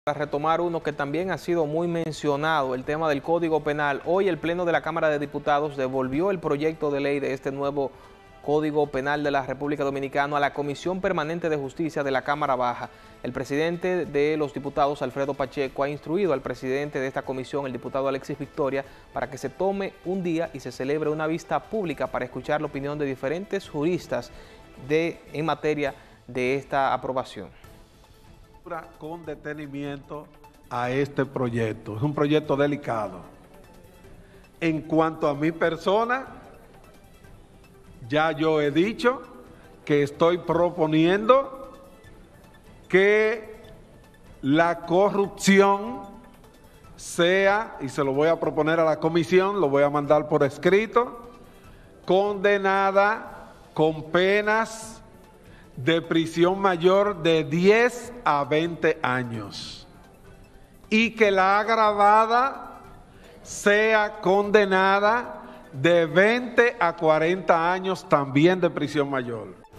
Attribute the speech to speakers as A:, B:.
A: A retomar uno que también ha sido muy mencionado, el tema del Código Penal. Hoy el Pleno de la Cámara de Diputados devolvió el proyecto de ley de este nuevo Código Penal de la República Dominicana a la Comisión Permanente de Justicia de la Cámara Baja. El presidente de los diputados, Alfredo Pacheco, ha instruido al presidente de esta comisión, el diputado Alexis Victoria, para que se tome un día y se celebre una vista pública para escuchar la opinión de diferentes juristas en materia de esta aprobación.
B: Con detenimiento a este proyecto. Es un proyecto delicado. En cuanto a mi persona, ya yo he dicho que estoy proponiendo que la corrupción sea, y se lo voy a proponer a la comisión, lo voy a mandar por escrito, condenada con penas de prisión mayor de 10 a 20 años y que la agravada sea condenada de 20 a 40 años también de prisión mayor.